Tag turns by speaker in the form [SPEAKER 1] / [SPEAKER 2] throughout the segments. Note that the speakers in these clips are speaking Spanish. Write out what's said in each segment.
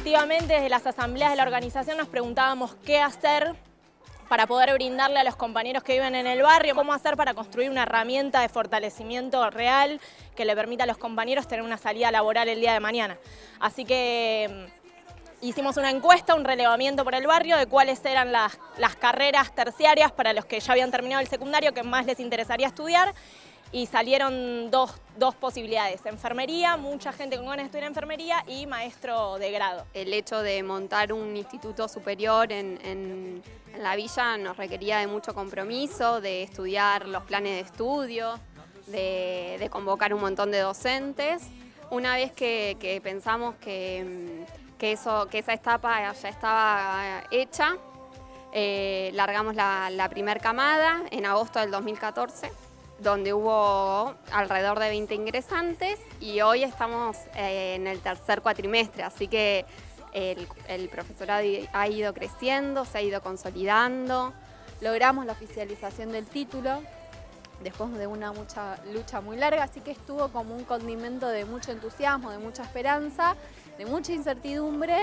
[SPEAKER 1] Efectivamente, desde las asambleas de la organización nos preguntábamos qué hacer para poder brindarle a los compañeros que viven en el barrio, cómo hacer para construir una herramienta de fortalecimiento real que le permita a los compañeros tener una salida laboral el día de mañana. Así que hicimos una encuesta, un relevamiento por el barrio de cuáles eran las carreras terciarias para los que ya habían terminado el secundario que más les interesaría estudiar. Y salieron dos posibilidades, enfermería, mucha gente con ganas de estudiar enfermería y maestro de grado.
[SPEAKER 2] El hecho de montar un instituto superior en la villa nos requería de mucho compromiso, de estudiar los planes de estudio, de convocar un montón de docentes. Una vez que pensamos que esa etapa ya estaba hecha, largamos la primer camada en agosto del 2014. Donde hubo alrededor de 20 ingresantes y hoy estamos en el tercer cuatrimestre, así que el profesorado ha ido creciendo, se ha ido consolidando.
[SPEAKER 3] Logramos la oficialización del título después de una lucha muy larga, así que estuvo como un condimento de mucho entusiasmo, de mucha esperanza, de mucha incertidumbre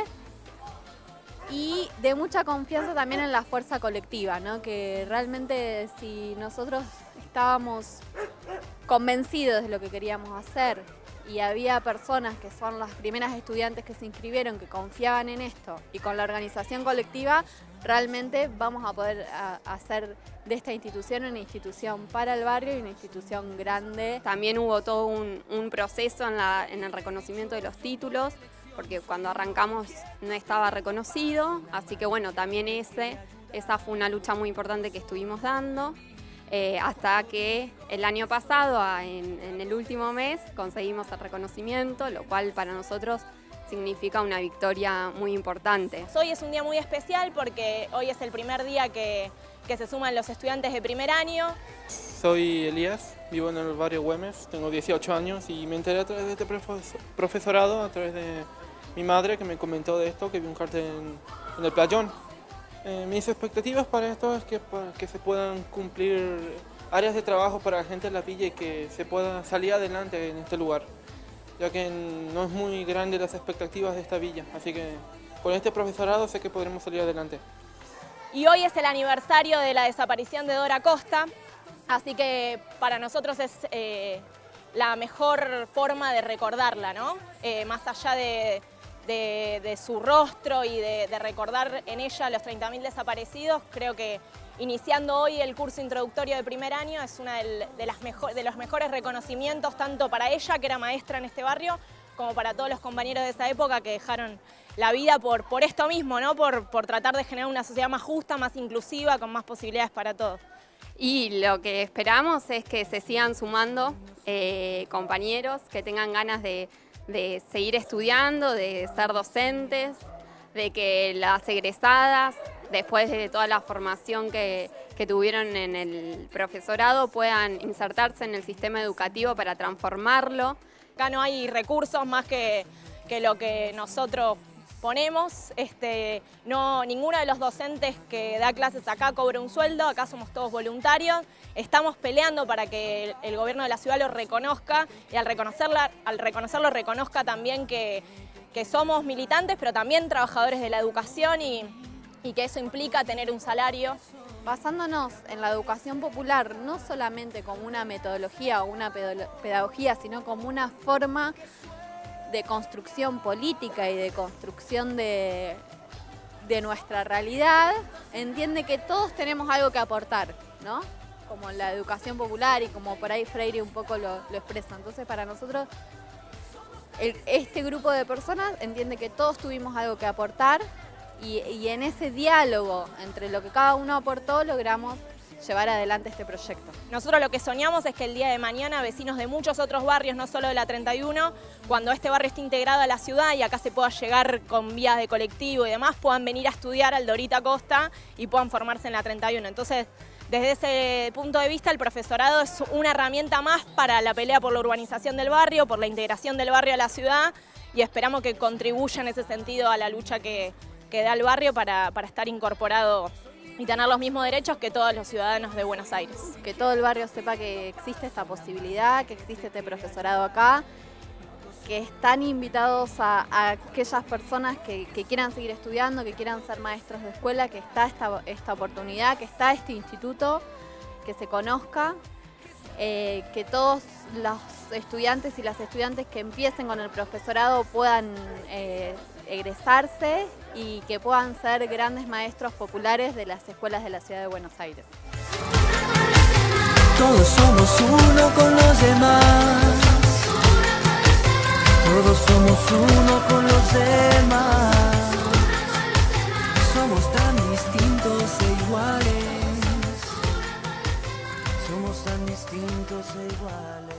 [SPEAKER 3] y de mucha confianza también en la fuerza colectiva, ¿no? Que realmente si nosotros estábamos convencidos de lo que queríamos hacer y había personas que son las primeras estudiantes que se inscribieron, que confiaban en esto y con la organización colectiva, realmente vamos a poder hacer de esta institución una institución para el barrio y una institución grande.
[SPEAKER 2] También hubo todo un proceso en el reconocimiento de los títulos, porque cuando arrancamos no estaba reconocido, así que bueno, también esa fue una lucha muy importante que estuvimos dando, hasta que el año pasado, en el último mes, conseguimos el reconocimiento, lo cual para nosotros significa una victoria muy importante.
[SPEAKER 1] Hoy es un día muy especial porque hoy es el primer día que se suman los estudiantes de primer año.
[SPEAKER 4] Soy Elías, vivo en el barrio Güemes, tengo 18 años y me enteré a través de este profesorado, a través de mi madre que me comentó de esto, que vi un cartel en el playón. Mis expectativas para esto es que se puedan cumplir áreas de trabajo para la gente de la villa y que se pueda salir adelante en este lugar, ya que no es muy grande las expectativas de esta villa, así que con este profesorado sé que podremos salir adelante.
[SPEAKER 1] Y hoy es el aniversario de la desaparición de Dora Costa, así que para nosotros es la mejor forma de recordarla, ¿no? Más allá de su rostro y de recordar en ella los 30.000 desaparecidos, creo que iniciando hoy el curso introductorio de primer año es uno de los mejores reconocimientos, tanto para ella, que era maestra en este barrio, como para todos los compañeros de esa época que dejaron la vida por esto mismo, ¿no? Por tratar de generar una sociedad más justa, más inclusiva, con más posibilidades para todos.
[SPEAKER 2] Y lo que esperamos es que se sigan sumando compañeros que tengan ganas de seguir estudiando, de ser docentes, de que las egresadas, después de toda la formación que tuvieron en el profesorado, puedan insertarse en el sistema educativo para transformarlo.
[SPEAKER 1] Acá no hay recursos más que lo que nosotros ponemos. Ninguno de los docentes que da clases acá cobra un sueldo, acá somos todos voluntarios. Estamos peleando para que el gobierno de la ciudad lo reconozca y al reconocerlo reconozca también que somos militantes, pero también trabajadores de la educación y que eso implica tener un salario.
[SPEAKER 3] Basándonos en la educación popular, no solamente como una metodología o una pedagogía, sino como una forma de construcción política y de construcción de nuestra realidad, entiende que todos tenemos algo que aportar, ¿no? Como la educación popular y como por ahí Freire un poco lo expresa. Entonces para nosotros este grupo de personas entiende que todos tuvimos algo que aportar y en ese diálogo entre lo que cada uno aportó logramos llevar adelante este proyecto.
[SPEAKER 1] Nosotros lo que soñamos es que el día de mañana vecinos de muchos otros barrios, no solo de la 31, cuando este barrio esté integrado a la ciudad y acá se pueda llegar con vías de colectivo y demás, puedan venir a estudiar al Dorita Costa y puedan formarse en la 31. Entonces, desde ese punto de vista, el profesorado es una herramienta más para la pelea por la urbanización del barrio, por la integración del barrio a la ciudad y esperamos que contribuya en ese sentido a la lucha que da el barrio para estar incorporado y tener los mismos derechos que todos los ciudadanos de Buenos Aires.
[SPEAKER 3] Que todo el barrio sepa que existe esta posibilidad, que existe este profesorado acá que están invitados a aquellas personas que quieran seguir estudiando, que quieran ser maestros de escuela, que está esta oportunidad, que está este instituto, que se conozca, que todos los estudiantes y las estudiantes que empiecen con el profesorado puedan egresarse y que puedan ser grandes maestros populares de las escuelas de la ciudad de Buenos Aires.
[SPEAKER 5] Todos somos uno con los demás. Todos somos uno con los demás. Somos tan distintos e iguales. Somos tan distintos e iguales.